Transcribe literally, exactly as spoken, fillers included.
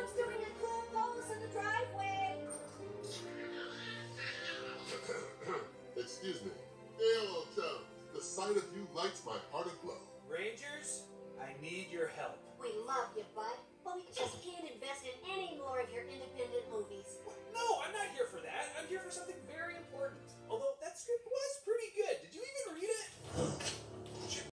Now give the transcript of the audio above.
Someone's doing a cool pose in the driveway. Excuse me. Hello, chums. The sight of you lights my heart aglow. Rangers, I need your help. We love you, bud, but we just can't invest in